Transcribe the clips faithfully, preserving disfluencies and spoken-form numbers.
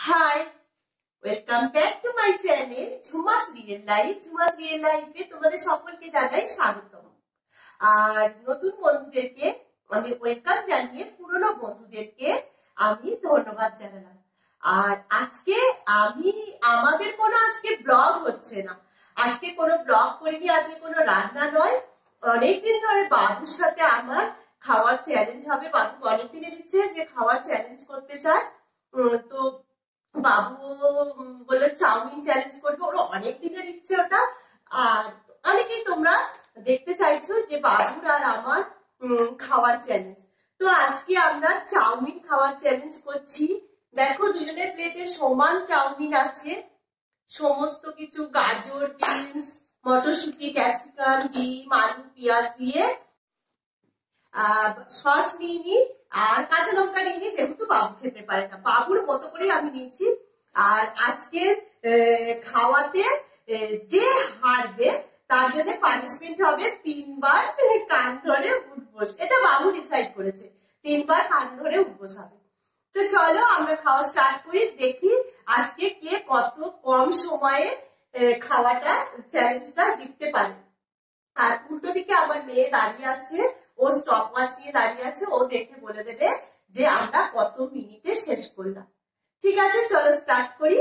High, welcome back to my channel Jhuma's real life. Jhuma's real লাইফে তোমাদের সকলকে জানাই স্বাগতম। আর নতুন বন্ধুদেরকে আমি ওয়েলকাম জানিয়ে পুরনো বন্ধুদেরকে আমি ধন্যবাদ জানালাম। আর আজকে আমি আমাদের কোনো আজকে ব্লগ হচ্ছে না, আজকে কোনো ব্লগ করিনি, আজকে কোনো রান্না নয়। অনেকদিন ধরে বাবুর সাথে আমার খাওয়ার চ্যালেঞ্জ হবে। বাবু অনেকদিনের ইচ্ছে যে খাওয়ার চ্যালেঞ্জ করতে চায়, তো বাবু বলে চাউমিন চ্যালেঞ্জ করবে, ওর অনেক দিনের ইচ্ছে ওটা। আর অনেকেই তোমরা দেখতে চাইছো যে বাবুর আর আমার খাওয়ার চ্যালেঞ্জ। তো আজকে আমরা চাউমিন খাওয়ার চ্যালেঞ্জ করছি। দেখো দুজনের প্লেটে সমান চাউমিন আছে, সমস্ত কিছু গাজর, বিনস, মটরশুঁটি, ক্যাপসিকাম, ডিম, আলু, পেঁয়াজ দিয়ে আহ সস নিয়ে নি আর কাঁচা লঙ্কা নিয়ে নি, যেহেতু বাবু খেতে পারে না। বাবুর মতো করে আমি নিয়েছি। আর আজকে খাওয়াতে যে হারবে তার জন্য পানিশমেন্ট হবে তিনবার কান ধরে উঠবোস। এটা বাবু ডিসাইড করেছে, তিনবার কান ধরে উঠবোস হবে। তো চলো আমরা খাওয়া স্টার্ট করি, দেখি আজকে কে কত কম সময়ে খাওয়াটা চ্যালেঞ্জটা জিততে পারে। আর উল্টো দিকে আমার মেয়ে দাঁড়িয়ে আছে, ও স্টপ ওয়াচ নিয়ে দাঁড়িয়ে আছে, ও দেখে বলে দেবে যে আমরা কত মিনিটে শেষ করলাম। ঠিক আছে, চলো স্টার্ট করি।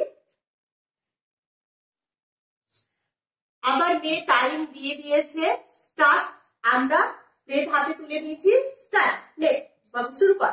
আমার মেয়ে টাইম দিয়ে দিয়েছে, স্টার্ট। আমরা প্লেট হাতে তুলে নিয়েছি, স্টার্ট। নে বাবু শুরু কর।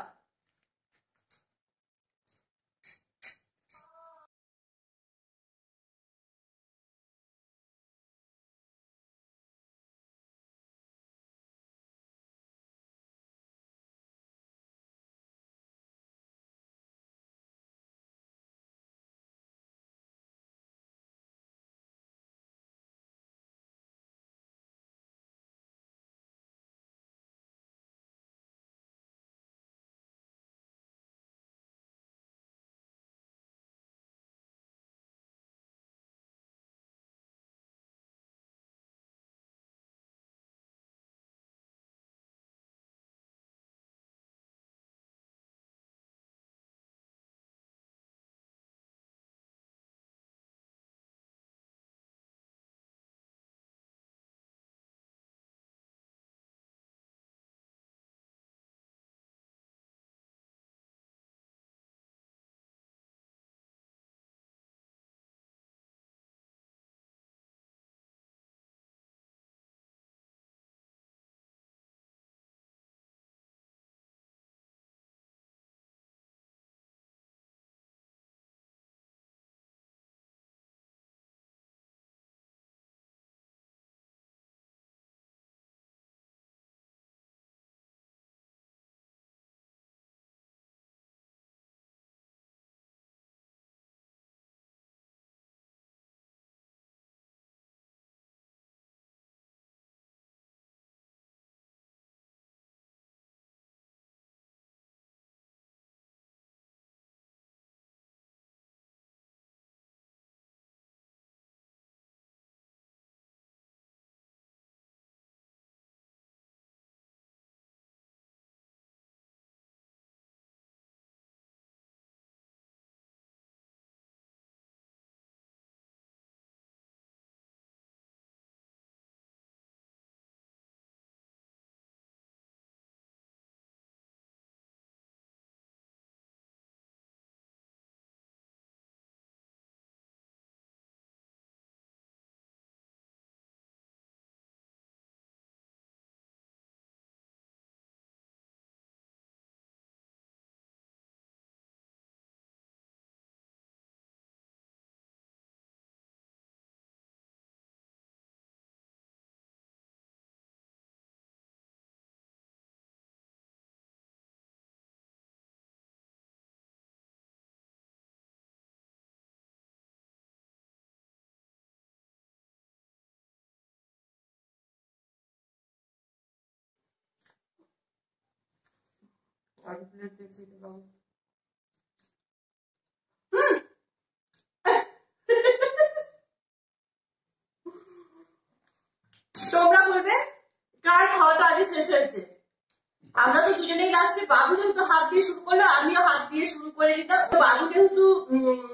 তোমরা বলবে কার খাওয়াটা আগে শেষ হয়েছে। আমরা তো দুজনেই লাস্টে, বাবু যেহেতু হাত দিয়ে শুরু করলো, আমিও হাত দিয়ে শুরু করে নিতাম। তো বাবু যেহেতু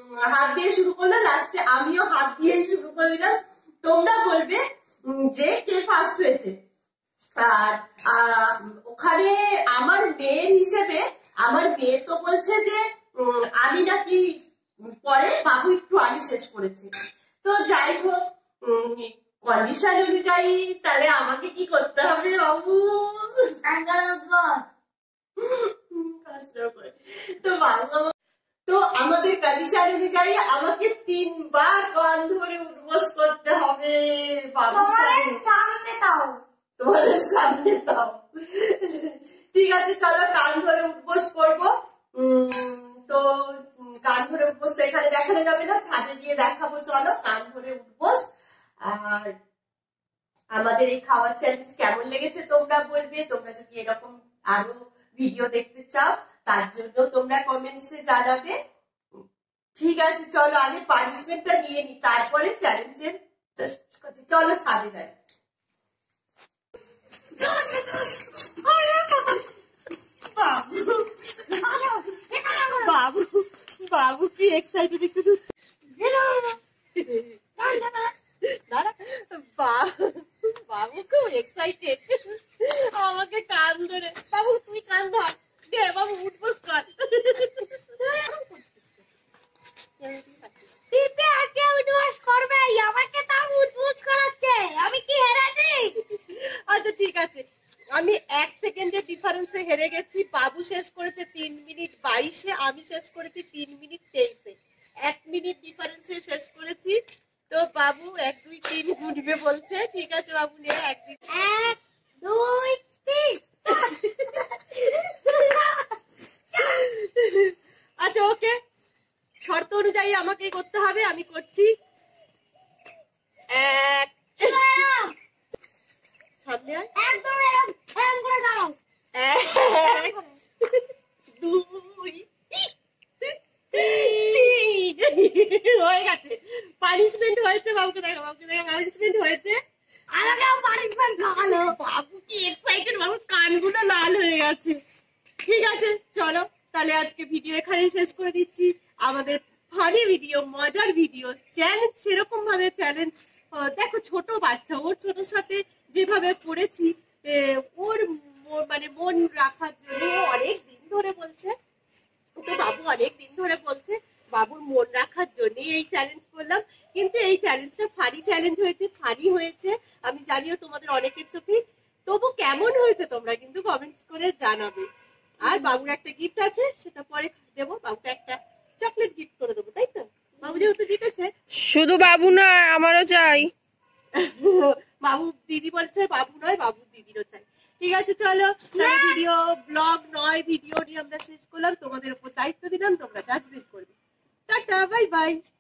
করেছে। তো যাই হোক, কন্ডিশন অনুযায়ী তাহলে আমাকে কি করতে হবে বাবু? তো বাবু, তো আমাদের কন্ডিশন অনুযায়ী আমাকে তিনবার কান ধরে উঠবস করতে হবে। তোমাদের সামনে দাও, তোমাদের সামনে দাও। ঠিক আছে, চলো কান ধরে উঠবস করবো। তো কান ধরে উঠবস তো এখানে দেখানো যাবে না, ছাদে গিয়ে দেখাবো। চলো কান ধরে উঠবস। আর আমাদের এই খাওয়ার চ্যালেঞ্জ কেমন লেগেছে তোমরা বলবে। তোমরা যদি এরকম আরো ভিডিও দেখতে চাও তার জন্য তোমরা কমেন্টসে জানাবে। ঠিক আছে, চলো আগে পানিশমেন্টটা নিয়ে নি, তারপরে চ্যালেঞ্জের। চলো ছাদে যাই। বাবু বাবু কি এক্সাইটেড একটু। বাবু খুব এক্সাইটেড, আমাকে কান ধরে। বাবু তুমি কান ধর দে, বাবু উঠবস কর। আচ্ছা ঠিক আছে, আমি এক সেকেন্ডের ডিফারেন্সে হেরে গেছি। বাবু শেষ করেছে তিন মিনিট বাইশে, আমি শেষ করেছি তিন মিনিট তেইশে। এক মিনিট ডিফারেন্সে শেষ করেছি। তো বাবু এক দুই তিন গুনবে বলছে। ঠিক আছে বাবু, নে এক দুই এক দুই তিন। আচ্ছা ওকে, শর্ত অনুযায়ী আমাকে করতে হবে, আমি করছি। এক সামনে একদম এরকম এরকম করে দাও। এক দুই তিন। হয়ে গেছে, পানিশমেন্ট হয়েছে। বাবুকে দেখো, বাবুকে দেখো, পানিশমেন্ট হয়েছে। আমাকেও পানিশমেন্ট খাওয়ালো। বাবু কি এক্সাইটেড, বাবু কানগুলো লাল হয়ে গেছে। ঠিক আছে চলো তাহলে আজকে ভিডিও এখানে শেষ করে দিচ্ছি। আমাদের ফানি ভিডিও, মজার ভিডিও, চ্যালেঞ্জ সেরকম ভাবে চ্যালেঞ্জ। দেখো ছোট বাচ্চা, ওর ছোটোর সাথে যেভাবে করেছি, ওর মানে মন রাখার জন্য অনেক দিন ধরে বলছে। তো বাবু অনেক দিন ধরে বলছে, বাবুর মন রাখার জন্য এই চ্যালেঞ্জ করলাম। কিন্তু এই চ্যালেঞ্জটা ফানি চ্যালেঞ্জ হয়েছে, ফানি হয়েছে। আমি জানিও তোমাদের অনেকের চোখে। তবু কেমন হয়েছে তোমরা কিন্তু কমেন্টস করে জানাবে। আর বাবুর একটা গিফট আছে, সেটা পরে দেবো। বাবুকে একটা চকলেট গিফট করে দেবো, তাই তো? বাবু যেহেতু জিতেছে। শুধু বাবু না, আমারও চাই। বাবু দিদি বলছে, বাবু নয় বাবু দিদিরও চাই। ঠিক আছে চলো, ভিডিও ব্লগ নয়, ভিডিও নিয়ে আমরা শেষ করলাম। তোমাদের উপর দায়িত্ব দিলাম, তোমরা জাজমেন্ট করবে। Tata, bye by.